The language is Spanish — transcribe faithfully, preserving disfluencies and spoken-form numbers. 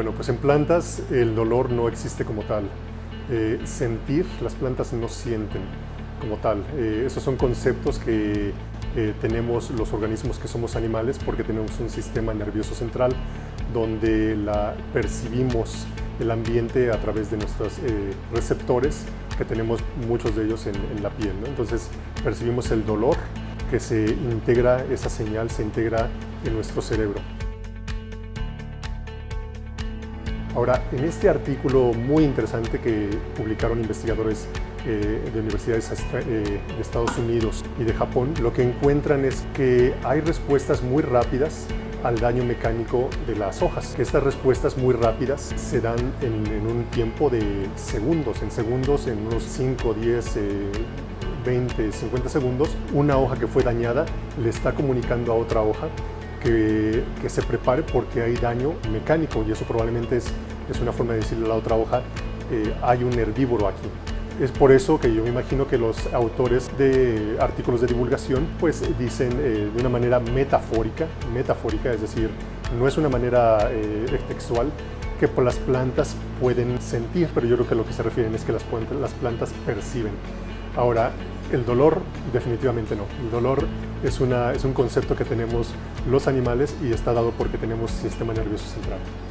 Bueno, pues en plantas el dolor no existe como tal. Eh, sentir, las plantas no sienten como tal. Eh, esos son conceptos que eh, tenemos los organismos que somos animales porque tenemos un sistema nervioso central donde la, percibimos el ambiente a través de nuestros eh, receptores, que tenemos muchos de ellos en, en la piel, ¿no? Entonces percibimos el dolor, que se integra, esa señal se integra en nuestro cerebro. Ahora, en este artículo muy interesante que publicaron investigadores eh, de universidades eh, de Estados Unidos y de Japón, lo que encuentran es que hay respuestas muy rápidas al daño mecánico de las hojas. Que estas respuestas muy rápidas se dan en, en un tiempo de segundos, en segundos, en unos cinco, diez, veinte, cincuenta segundos. Una hoja que fue dañada le está comunicando a otra hoja Que, que se prepare porque hay daño mecánico, y eso probablemente es, es una forma de decirle a la otra hoja, eh, hay un herbívoro aquí. Es por eso que yo me imagino que los autores de artículos de divulgación pues dicen eh, de una manera metafórica, metafórica, es decir, no es una manera eh, textual, que por las plantas pueden sentir, pero yo creo que lo que se refieren es que las plantas, las plantas perciben. Ahora, el dolor definitivamente no. El dolor es, una, es un concepto que tenemos los animales y está dado porque tenemos sistema nervioso central.